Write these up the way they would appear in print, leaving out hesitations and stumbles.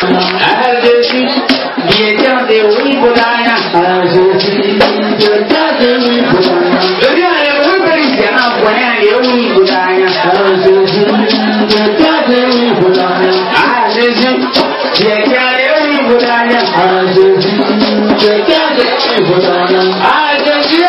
Jésus, viens de oui pour Dana. Jésus, viens de oui pour Dana. Le bien est oui pour les gens, pour les oui pour Dana. Jésus, viens de oui pour Dana. Jésus, viens de oui pour Dana. Jésus, viens de oui pour Dana. Jésus,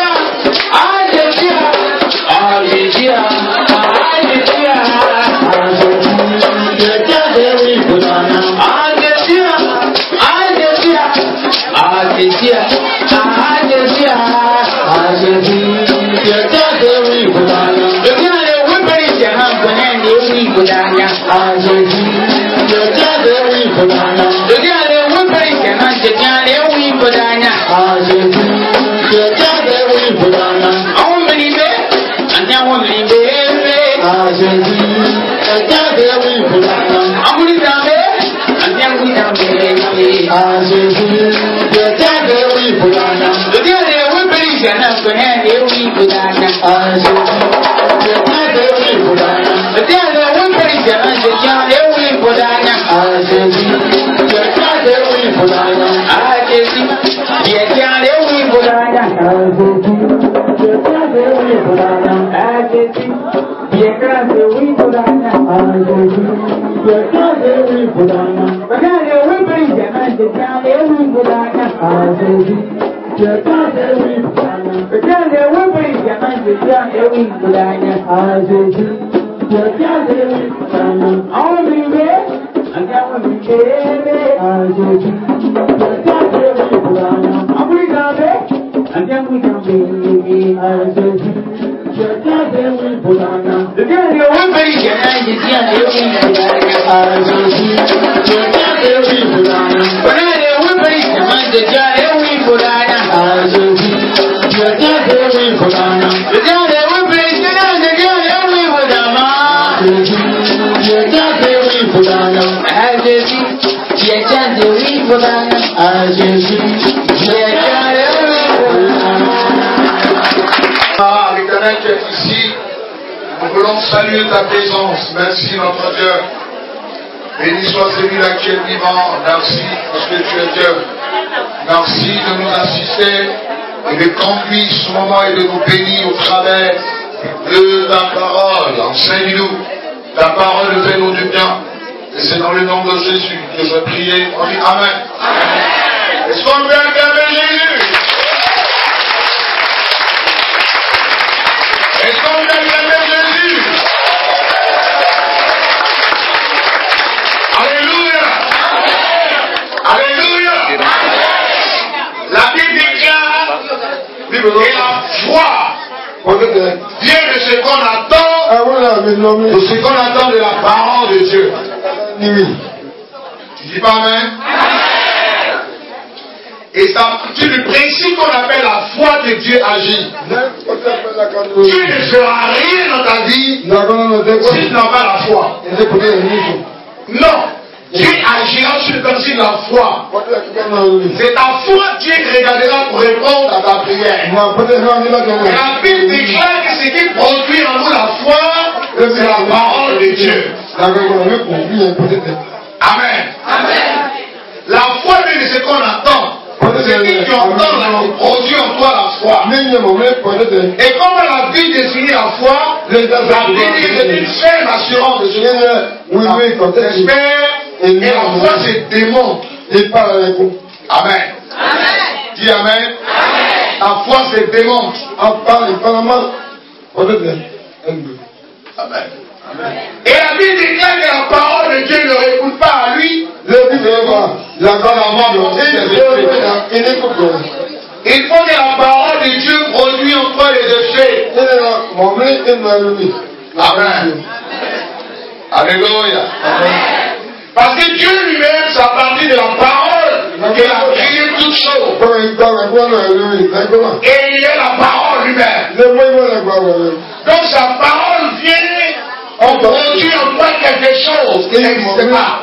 L'Éternel qui est ici, nous voulons saluer ta présence. Merci notre Dieu. Béni soit celui-là qui est vivant. Merci parce que tu es Dieu. Merci de nous assister et de conduire ce moment et de nous bénir au travers de ta parole. Enseigne-nous. Ta parole fait-nous du bien. Et c'est dans le nom de Jésus que je prie. On dit Amen. Est-ce qu'on peut acclamer Jésus? Est-ce qu'on peut acclamer Jésus? Alléluia. Alléluia. La Bible déclare que la foi vient de ce qu'on attend, de ce qu'on attend de la parole de Dieu. Tu dis pas Amen? Et c'est le principe qu'on appelle la foi que Dieu agit. Dieu ne fera rien dans ta vie si tu n'as pas la foi. Non. Dieu agira sur le principe de la foi. C'est ta foi qui regardera pour répondre à ta prière. Et la Bible déclare que ce qui produit en nous la foi, c'est la parole de Dieu. Amen. La foi vient de ce qu'on attend. C'est qui entend produit en toi la foi. Et comme la Bible définit la foi, la Bible c'est une ferme assurance de ce que j'espère. Et la foi se démontre. Amen. Dis Amen. La foi se démontre. Amen. Et la Bible déclare que la parole de Dieu ne récoute pas à lui. Il faut que la parole de Dieu produise en toi les effets. Amen. Alléluia. Parce que Dieu lui-même, c'est à partir de la parole qu'il a créé toutes choses. Et il est la parole lui-même. Donc sa parole vient. On produit en toi quelque chose qui n'existe pas.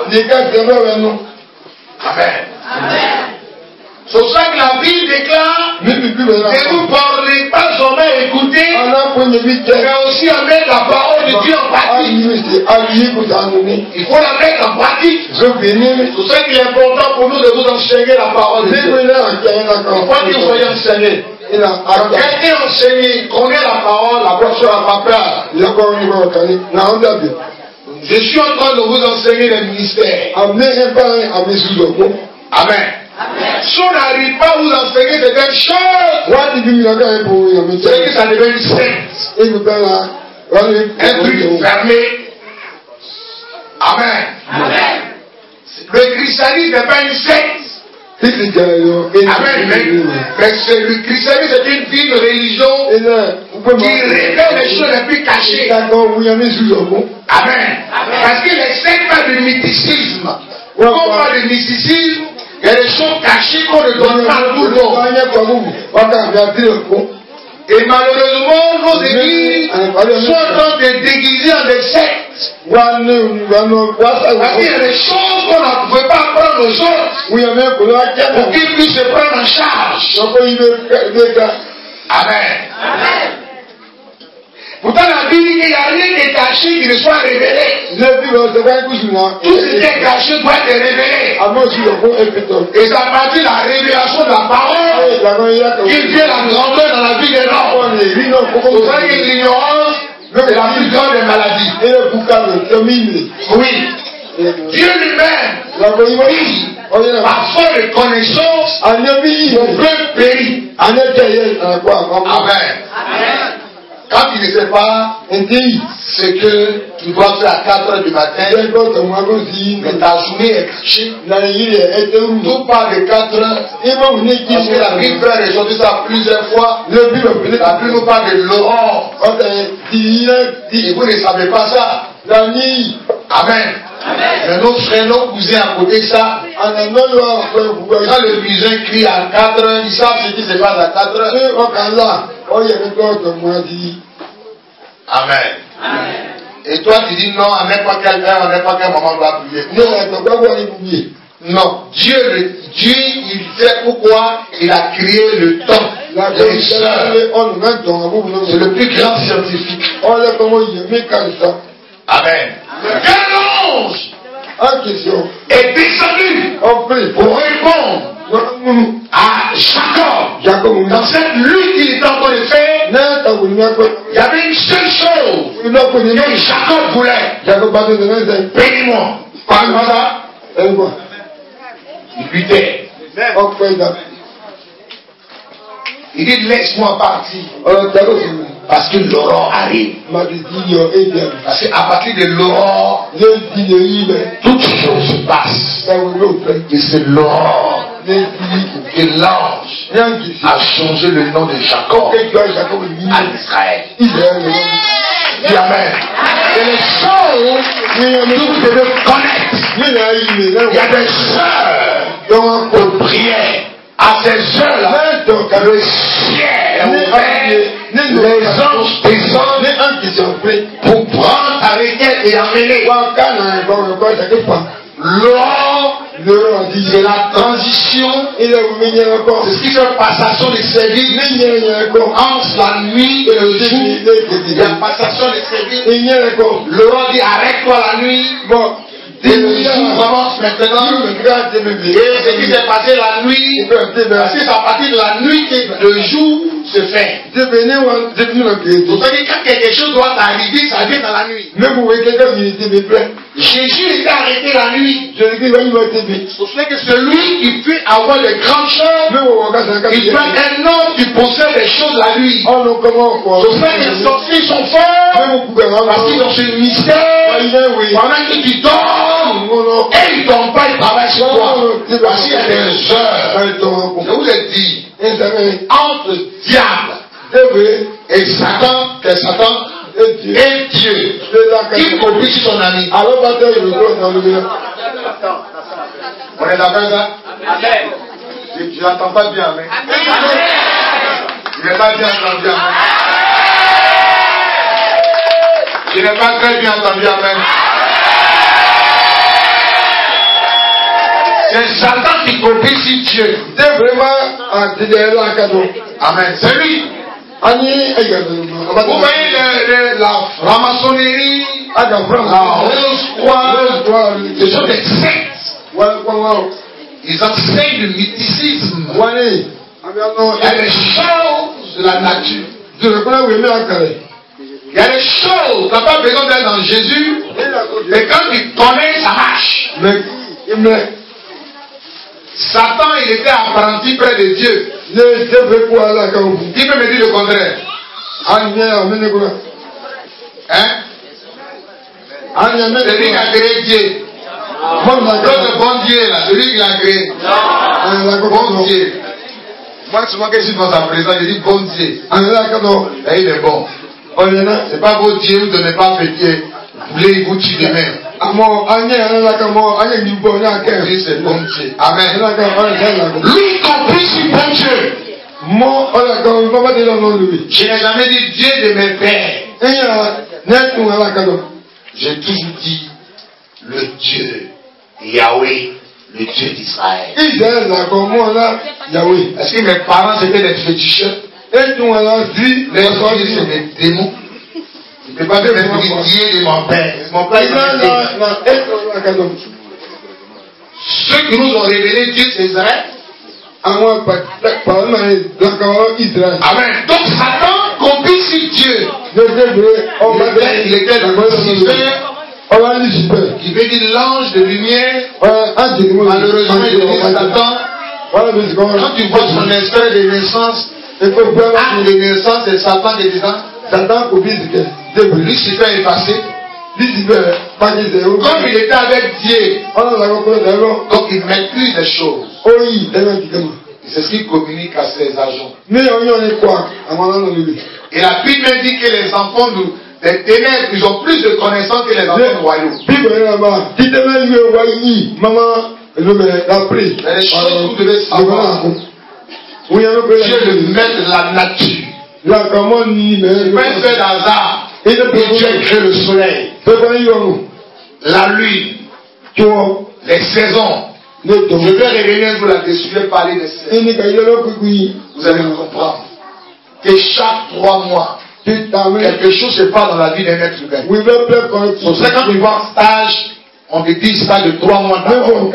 Amen. C'est ça que la Bible déclare. Ne vous parlez pas jamais écouter, mais aussi à mettre la parole de Dieu en pratique. Il faut la mettre en pratique. C'est pour ça qu'il est important pour nous de vous enseigner la parole de Dieu. Il faut que vous soyez enseignés. Quand quelqu'un est enseigné, il connaît la parole, la personne n'a pas peur. Je suis en train de vous enseigner le ministère. Amen. Si on n'arrive pas à vous enseigner certaines choses, c'est que ça devient une secte. Un truc fermé. Amen. Le christianisme n'est pas une secte. Amen. Mais le christianisme c'est une vie de religion qui révèle les choses les plus cachées. Amen. Parce que les sectes parlent du mysticisme. Quand on parle de mysticisme, il y a des choses cachées qu'on ne donne pas à tout le monde. Et malheureusement, nos églises sont en train de déguiser en des sectes. Parce qu'il y a des choses qu'on ne pouvait pas apprendre aux autres pour qu'ils puissent se prendre en charge. Amen. Pourtant, la Bible dit qu'il n'y a rien de caché qui ne soit révélé. Tout ce qui est caché doit être révélé. Et c'est à partir de la révélation de la parole qu'il vient la grandeur dans la vie des hommes. C'est pour ça que l'ignorance est la plus grande des maladies. Oui. Dieu lui-même, par faute de connaissance, mon peuple périt. Amen. Quand il ne sait pas, c'est que tu dois faire à 4 heures du matin, mais ta journée est cachée. Tout part de 4 heures. Parce que la Bible, frère, et aujourd'hui, ça plusieurs fois. La Bible nous parle de l'aurore. Et vous ne savez pas ça. Amen. Mais nos frères, nos cousins à côté de ça, quand le musulman crie à 4 heures, ils savent ce qui se passe à 4 heures. Amen. Et toi tu dis non, à n'importe quelle heure, à n'importe quel moment on doit prier. Non. Dieu, il sait pourquoi il a créé le temps. C'est le plus grand scientifique. Amen. Un ange est descendu pour répondre à Jacob. Dans cette lutte qu'il était en train de faire, il y avait une seule chose que Jacob voulait. Bénis-moi. Parle-moi ça. Il luttait. Il dit laisse-moi partir. Parce que l'aurore arrive. Parce qu'à partir de l'aurore, toutes choses se passent. Et c'est l'aurore que l'ange a changé le nom de Jacob à Israël. Dis Amen. Et les choses que vous devez connaître. Il y a des heures de prière. À ces heures-là, le ciel est ouvert, les anges descendent pour prendre ta requête et amener. L'aurore, c'est la transition, c'est ce qui fait passation de service entre la nuit et le jour. Il y a passation de service. L'aurore dit arrête-toi la nuit. Le jour commence maintenant. Et ce qui s'est passé la nuit, parce que c'est à partir de la nuit que le jour se fait. Pour ça que quand quelque chose doit arriver, ça vient dans la nuit. Jésus était arrêté la nuit. C'est pour ça que celui qui peut avoir de grandes choses, il doit être un homme qui possède des choses la nuit. C'est pour ça que les sorciers sont forts, parce qu'ils ont ce mystère. Pendant que tu dors, et ils ne tombent pas, ils travaillent sur toi. Parce qu'il y a des heures. Je vous ai dit, entre le diable et Satan, et Dieu, qui copie sur son ami. On est d'accord ça? Je n'entends pas bien, mais. Je n'ai pas bien entendu, amen. Je n'ai pas très bien entendu, amen. C'est Satan qui copie sur Dieu. Amen. C'est lui. Vous voyez la franc-maçonnerie, la Rose-Croix, ce sont des sectes. Ils enseignent le mythicisme. Il y a des choses de la nature. Il y a des choses, tu n'as pas besoin d'être dans Jésus, mais quand tu connais, ça marche. Satan, il était apprenti près de Dieu. Qui peut me dire le contraire? Hein? Celui qui a créé Dieu. L'autre bon Dieu là, celui qui l'a créé. Bon Dieu. Moi, souvent que je suis dans sa présence, je dis bon Dieu. Et il est bon. C'est pas vos dieux, vous ne donnez pas fêter. Vous voulez, il vous tue demain. Oui, c'est bon Dieu. Amen. Lui compris sur bon Dieu. Je n'ai jamais dit Dieu de mes pères. J'ai toujours dit le Dieu Yahweh, le Dieu d'Israël. Est-ce que mes parents c'était des féticheurs? Les dieux c'est des démons. Je ne peux pas me dire Dieu de mon père. Mon père ceux qui nous ont révélé Dieu c'est Israël. Amen. Donc Satan comprit sur Dieu. Il était Lucifer, qui veut dire l'ange de lumière. Malheureusement, il est Satan. Quand tu vois son esprit de naissance, acte de naissance, c'est Satan qui est dedans. Lucifer est passé. Comme il était avec Dieu, donc il maîtrise les choses. C'est ce qu'il communique à ses agents. Et la Bible dit que les enfants des ténèbres, ils ont plus de connaissances que les enfants royaux. Il y a des choses que vous devez savoir. Dieu est le maître de la nature. Il ne peut pas faire d'hasard. Dieu crée le soleil, la lune, les saisons. Je vais revenir vous là-dessus, je vais parler des saisons. Vous allez comprendre que chaque 3 mois, quelque chose se passe dans la vie d'un être humain. C'est ça quand tu vas en stage, on te dit stage de 3 mois d'abord.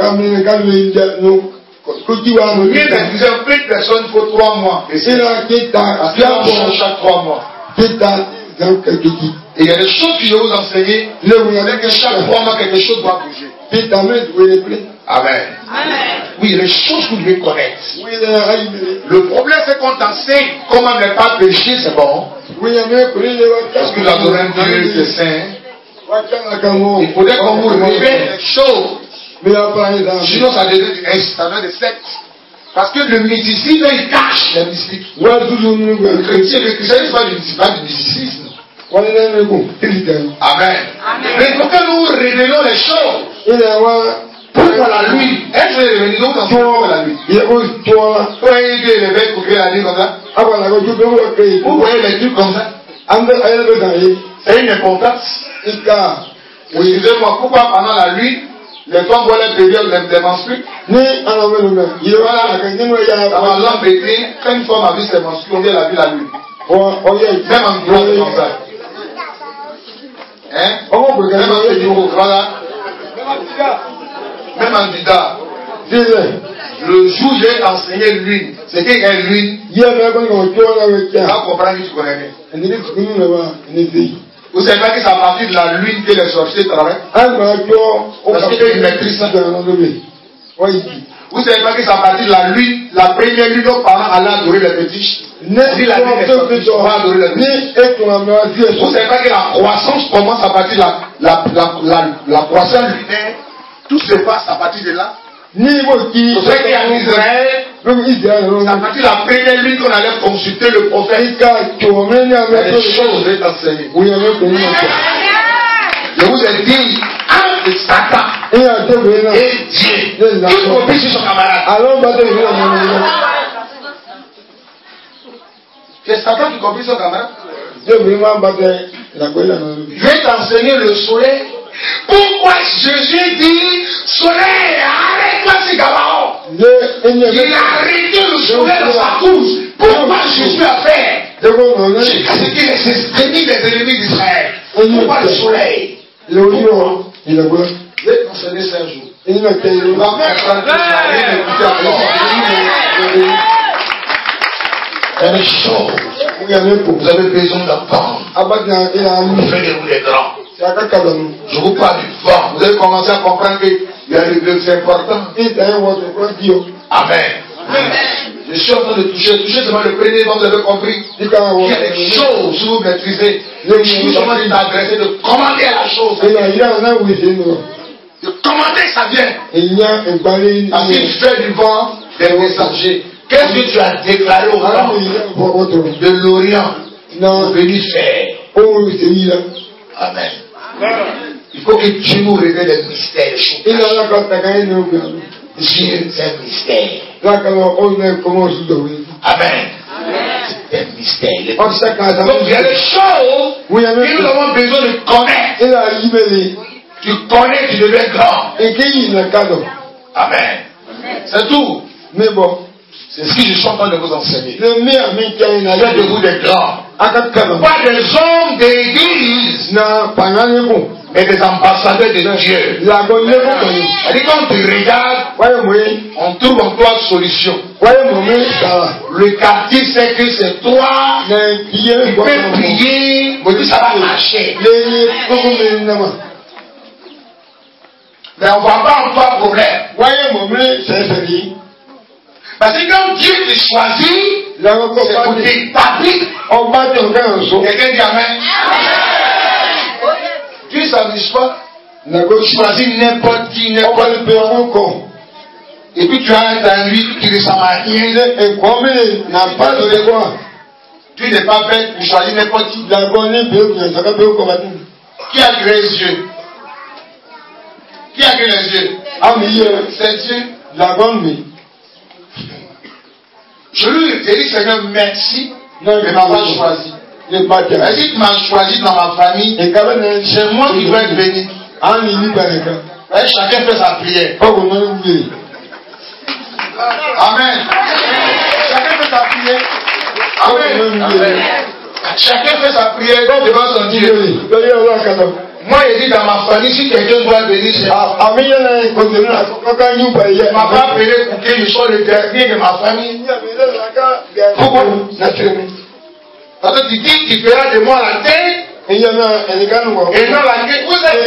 Plein de personnes, il faut 3 mois. Et c'est parce qu'on change chaque 3 mois. Et il y a des choses que je vais vous enseigner. C'est que chaque 3 mois, quelque chose doit bouger. Amen. Oui, les choses que vous devez connaître. Le problème, c'est qu'on t'enseigne comment ne pas pécher, c'est bon. Parce que l'adorer un Dieu c'est saint. Il faudrait qu'on vous révèle les choses. Sinon, ça devient des sectes. Parce que le mysticisme, il cache la mystique. Le christianisme, pas du mysticisme. Amen. Mais il faut que nous révélons les choses. Pourquoi la nuit? Est-ce que les réunions dans la nuit? Pourquoi il y a les mecs pour créer la nuit comme ça? Vous voyez les trucs comme ça? C'est une importance. Excusez-moi, pourquoi pendant la nuit, les femmes voient les périodes des menstrues? Dans la lampe éteinte, quand une femme a vu ses menstrues, on dit elle a vu la nuit. Même en gros, comme ça. Hein? Même en Fédéro, voilà. Même en Dida. Le jour où j'ai enseigné l'une, c'est qu'il y a une lune. Tu vas comprendre que tu connais bien. Vous savez pas que c'est à partir de la lune que les sorciers travaillent? Parce qu'ils maîtrisent ça. Vous savez pas que c'est à partir de la lune, la première lune, nos parents allaient adorer les petits. Vous savez pas que la croissance commence à partir de la croissance lunaire. Tout se passe à partir de là. C'est vrai qu'il y a en Israël, c'est à partir de la première lune qu'on allait consulter le prophète. Il y a des choses que je vais t'enseigner. Je vous ai dit, entre Satan et Dieu, tout compris sur son camarade. C'est Satan qui compris son camarade. Je vais t'enseigner le soleil. Pourquoi Jésus dit soleil, arrête-toi ces gabarons? Il a arrêté le soleil dans sa course. Pourquoi Jésus a fait? C'est béni les ennemis d'Israël. Pourquoi le soleil? Le lion, il a beau. Vous êtes concerné 5 jours. Il n'a qu'à y On va comprendre que il y a des choses. Vous avez besoin d'entendre. Vous faites des grands. Je vous parle du vent. Vous avez commencé à comprendre qu'il y a des deux, c'est important. Amen. Je suis en train de toucher seulement le premier vent, vous avez compris. Il y a des choses que vous maîtrisez. Je suis seulement d'adresser, de commander à la chose. De commander, ça vient. Parce qu'il fait du vent des messagers. Qu'est-ce que tu as déclaré au vent de l'Orient pour venir faire? Amen. Il faut que Dieu nous révèle les mystères, les choses. Dieu, c'est un mystère. Amen. C'est un mystère. Donc il y a des choses que nous avons besoin de connaître. Tu connais, tu deviens grand. Amen. C'est tout. Mais bon. C'est ce que je suis en train de vous enseigner. Faites de vous des grands. Pas des hommes d'église, mais des ambassadeurs de Dieu. C'est-à-dire quand tu regardes, on trouve en toi solution. Le quartier sait que c'est toi. Tu peux prier, mais ça va marcher. Mais on ne voit pas en toi problème. Parce que quand Dieu te choisit, c'est pour t'établir. Quelqu'un dit Amen. Dieu ne s'amuse pas. Il choisit n'importe qui, n'importe quoi. Et puis tu as un lui qui ne ressemble à rien. Tu n'es pas bête pour choisir n'importe qui. Qui a créé les yeux? Qui a créé les yeux? C'est Dieu. Je lui ai dit, Seigneur, merci de m'avoir choisi. Est-ce que tu m'as choisi dans ma famille? C'est moi qui vais être béni. Chacun fait sa prière. Amen. Chacun fait sa prière. Amen. Chacun fait sa prière devant son Dieu. Moi, il dit dans ma famille, si quelqu'un doit venir, c'est moi. Il ne m'a pas appelé pour que je sois le dernier de ma famille. Pourquoi? Parce que tu dis qu'il fera de moi la tête et non la queue. Vous êtes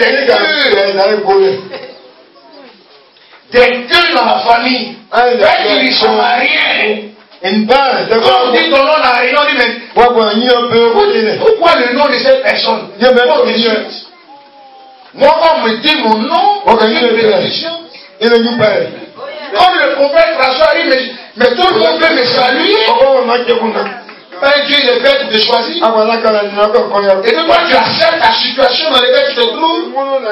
des queues dans ma famille. Qui ne sont à rien. Quand on dit ton nom dans la réunion, on dit mais pourquoi le nom de cette personne? Moi, on me dit mon nom, comme le prophète François dit, mais tout le monde peut me saluer. Dieu est fait de choisir. Et donc, toi, tu acceptes la situation dans laquelle tu te trouves.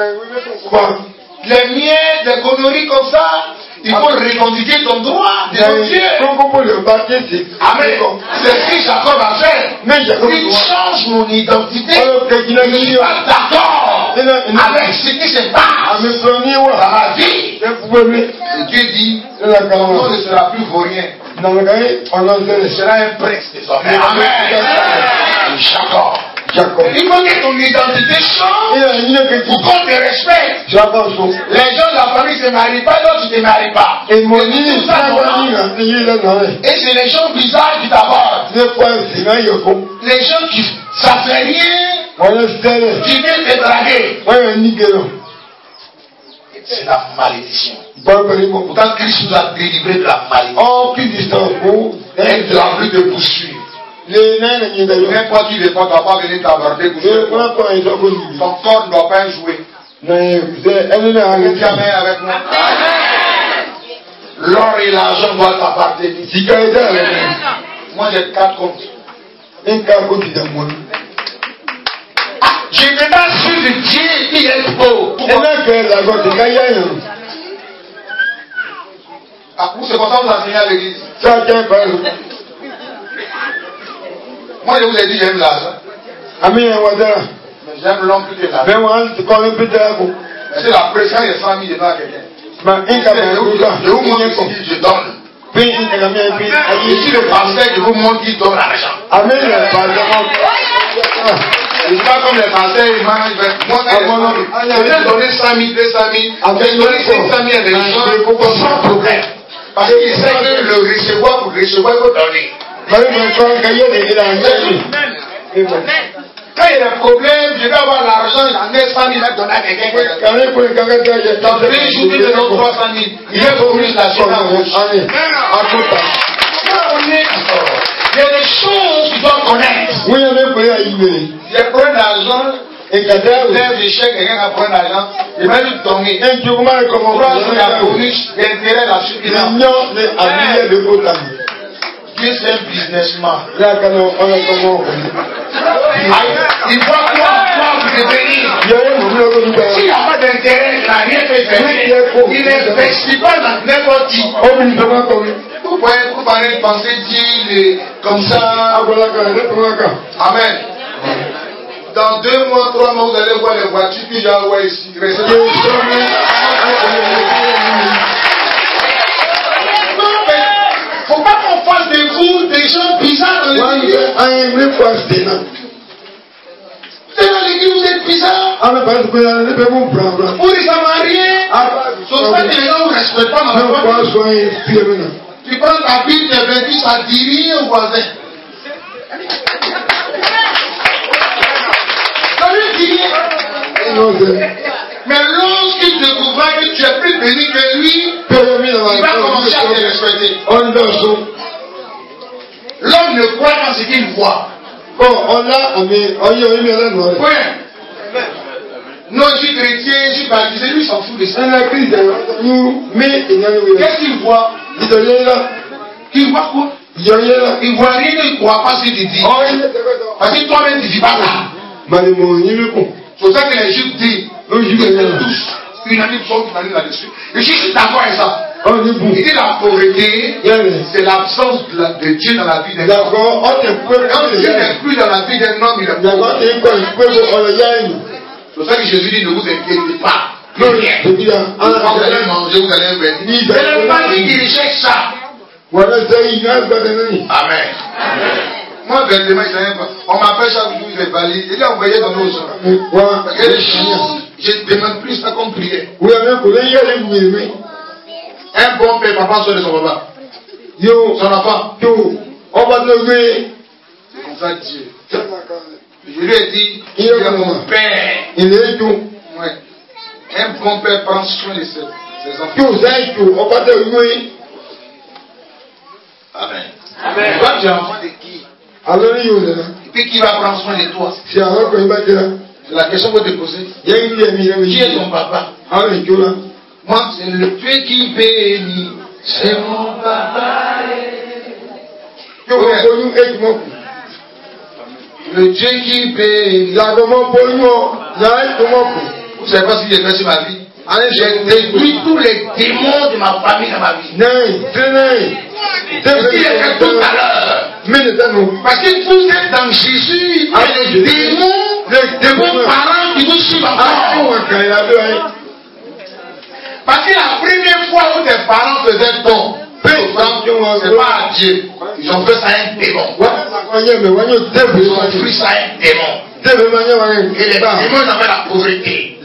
Les miens, des conneries comme ça, il faut revendiquer ton droit devant Dieu. Amen. C'est ce que Jacob a fait. Il change mon identité. Je ne suis pas d'accord avec ce qui se passe dans ma vie. Et Dieu dit, ton nom ne sera plus vaurien. Ce sera un prince désormais. Amen. Jacob. Il faut que ton identité change pour qu'on te respecte. Les gens de la famille ne se marient pas, donc tu ne te maries pas. Et c'est les gens bizarres qui t'abordent. Les gens qui ça fait rien, qui viennent te draguer. C'est la malédiction. Pourtant, Christ nous a délivré de la malédiction. Elle a envie de poursuivre. N'importe qui ne doit pas venir t'aborder pour jouer. Ton corps ne doit pas jouer. Jamais avec moi. L'or et l'argent doivent t'appartenir. Moi j'ai 4 comptes. Je me base sur le Dieu qui est beau. Vous c'est pour ça que vous enseignez à l'église. Moi je vous ai dit j'aime l'argent. Mais j'aime l'homme plus que l'argent. Mais c'est la pression des familles devant quelqu'un. Je vous montre ce que je donne. Ici, le pasteur de vous montre qu'il donne l'argent. Amen. C'est pas comme les pasteurs, ils mangent. Moi, je vais donner 100 000, 200 000. Je vais donner 500 000 à des gens sans problème. Parce qu'il sait que le recevoir, pour recevoir, il faut donner. Quand il y a un problème, je vais avoir l'argent, j'en ai 100 000 à donner à quelqu'un. Dans 2 jours, il donne 300 000. Il est revenu la chaîne à gauche. Il y a des choses qu'ils doivent connaître. Il prend l'argent, et quand il lève les chèques, quelqu'un va prendre l'argent, il va lui donner. La bonus, l'intérêt là-dessus. Dieu c'est un businessman. Il voit quoi vous devenir. S'il n'y a pas d'intérêt, il n'a rien fait faire. Il n'investit pas dans n'importe qui. Vous pouvez penser dire comme ça. Amen. Dans 2 mois, 3 mois, vous allez voir les voitures que j'ai envoyées ici. Faut pas qu'on fasse de vous des gens bizarres dans l'église. Vous êtes dans l'église, vous êtes bizarre. Pour les Samariens, sauf pas que les gens ne vous respectent pas dans la famille. Tu prends ta Bible, tes bêtises, ça dit rien au voisin. Ça lui dit rien. Mais lorsqu'il découvre que tu es plus béni que lui, il va commencer à te respecter. L'homme ne croit pas ce qu'il voit. Oui. Non, je suis chrétien, je suis baptisé, lui il s'en fout de ça. Qu'est-ce qu'il voit? Il voit quoi? Il voit rien, il ne croit pas ce qu'il dit. Parce que toi-même tu ne vis pas là. C'est ça que les Juifs disent. Tous. Unanime sont unanimes là-dessus. Et je suis d'accord avec ça. Il dit la pauvreté, c'est l'absence de Dieu dans la vie d'un homme. Quand Dieu n'est plus dans la vie d'un homme, il est pauvre. C'est pour ça que Jésus dit ne vous inquiétez pas. Vous allez manger, vous allez boire. C'est le famille qui recherche ça. Amen. Moi, vraiment, je ne sais pas. On m'appelle chaque jour, il est valide. Il est envoyé dans nos gens. Je ne demande plus ça comme prière. Un bon père, papa, soin de son papa. Son enfant. C'est comme ça Dieu. Je lui ai dit, il est mon père. Ouais. Un bon père prend soin de ses enfants. Amen. Amen. Toi, tu es enfant de qui? Et puis qui va prendre soin de toi? C'est la question que vous te posez. Qui est ton papa? Moi, c'est le Dieu qui bénit. C'est mon papa. Le Dieu qui bénit. Vous ne savez pas ce qu'il a fait sur ma vie? J'ai détruit tous les démons de ma famille dans ma vie. C'est ce qu'il a fait tout à l'heure. Parce que vous êtes dans Jésus, il y a les démons de vos parents qui vous suivent encore. Parce que la première fois où tes parents faisaient ton c'est pas à Dieu. Ils ont fait ça à un démon. Ils ont offert ça à un démon. Et les démons ils avaient la pauvreté.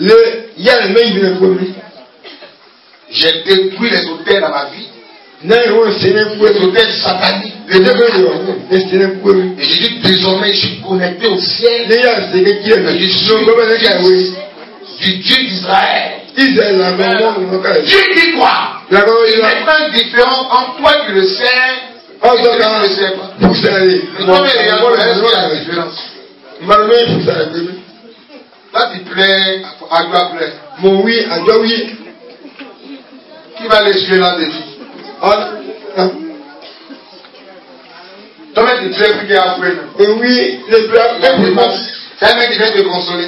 J'ai détruit les hôtels dans ma vie. Les hôtels sataniques. Et je dis désormais je suis connecté au ciel. Je suis du Dieu d'Israël. Dieu dit quoi? Il y a une différence entre toi qui le sais et celui qui ne le sait pas. Mais toi, est-ce qu'il y a une différence? Là, tu plais, à quoi plaît? Qui va l'essuyer là des filles? Toi-même, tu plais plus qu'il y a après. C'est un mec qui vient te consoler.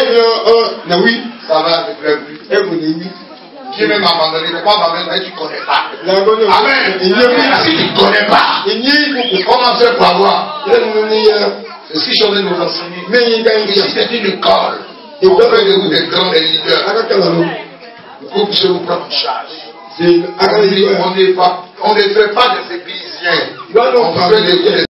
Ça va, ne plaît plus. Dieu même abandonné, mais pas abandonné, mais tu ne connais pas. Amen. Si tu ne connais pas, comment faire pour avoir? C'est ce que je suis en train de vous enseigner. Ici, c'est une école. On fait de vous des grands leaders. Il faut que je vous prenne en charge. On ne fait pas des épiciens. On fait des